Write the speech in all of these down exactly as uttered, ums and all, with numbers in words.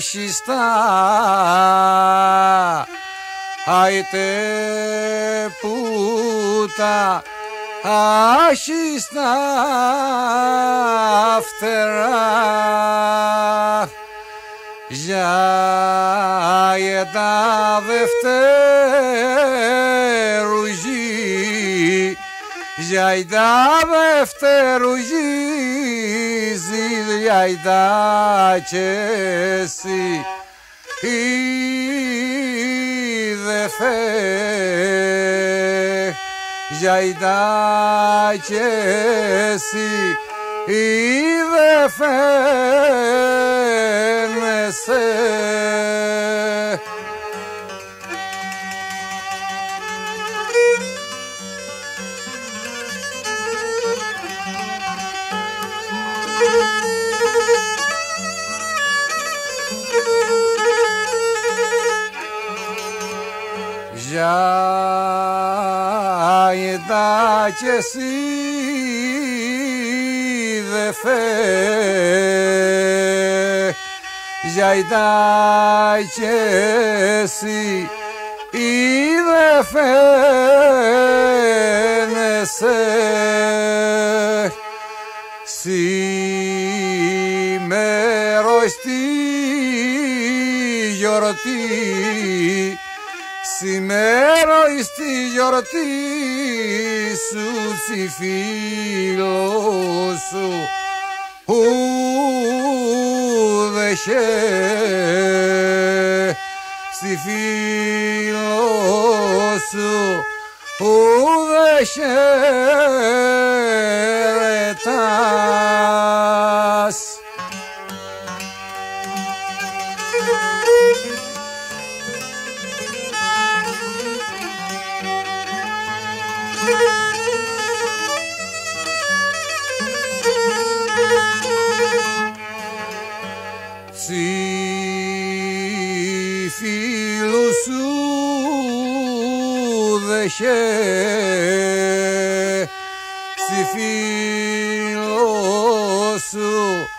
άσυστα άιτε πούτα άσυστα φτερά για τα δευτέρου γη για τα δευτέρου γη για τα και εσύ είδε φε για τα και εσύ είδε φαίνεσαι. Για τα κι εσύ δε φε για τα κι εσύ είδε φαίνεσαι σήμερος στη γιορτή σήμερα στη γιορτή σου τσι φίλος σου ουδεχε στη φίλος σου ουδεχε ρετάς. Τσι φίλους σου δεχε τσι φίλους σου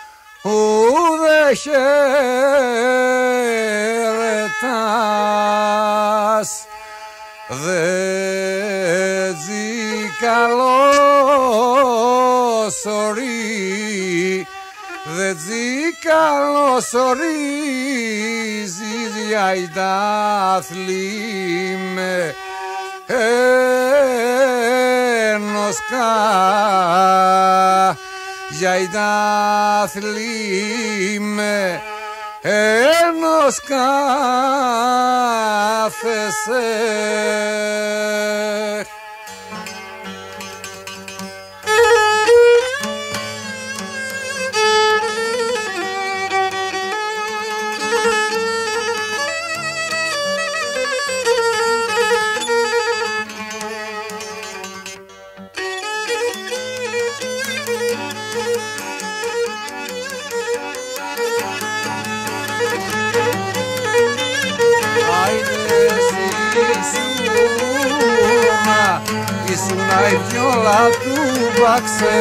δεχε ρετάς δε τσι καλός ορί δε τσι καλός ορίζεις για τα αθλήμε ενός κα για τα αθλήμε ενός κάθεσαι. Ήσουνα η βιόλα του Μπαξέ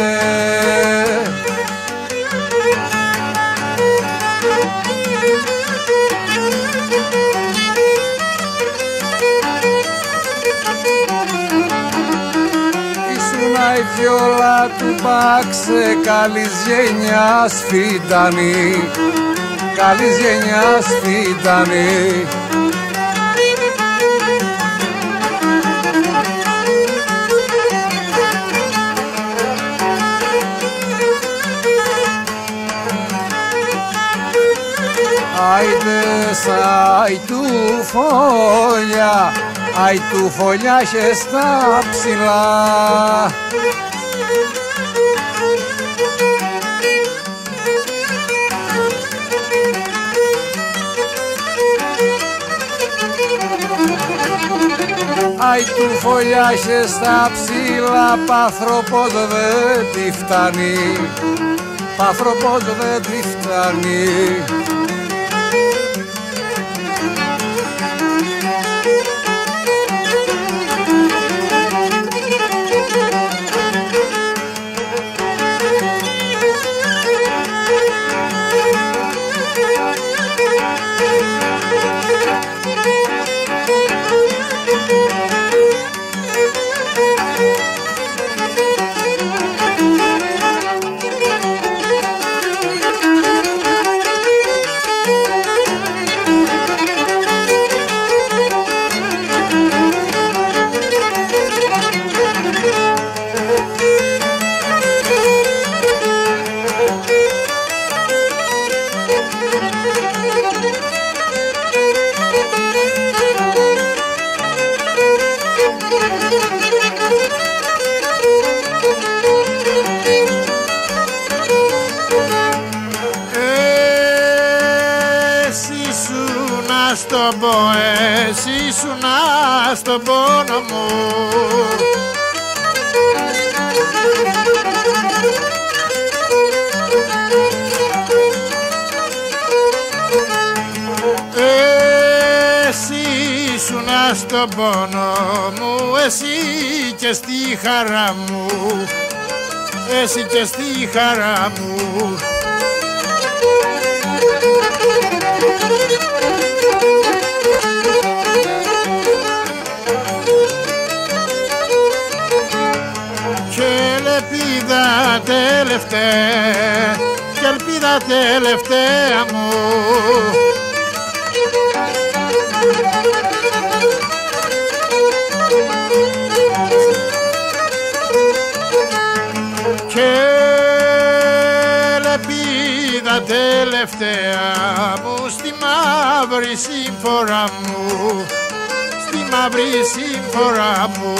Ήσουνα η βιόλα του Μπαξέ καλής γενιάς φυτανή καλής γενιάς φυτανή. Άιντες, άι του φωλιά, άι του φωλιά είχε στα ψηλά. Άι του φωλιά είχε στα ψηλά, πάθροπος δεν τη φτάνει, πάθροπος δεν τη φτάνει. τον πω, εσύ ήσουνα στον πόνο μου. Εσύ ήσουνα στον πόνο μου, εσύ και στη χαρά μου, εσύ και στη χαρά μου. Και ελπίδα τελευταία, και ελπίδα τελευταία μου, και ελπίδα τελευταία μου, στη μαύρη σύμφορα μου, στη μαύρη σύμφορα μου.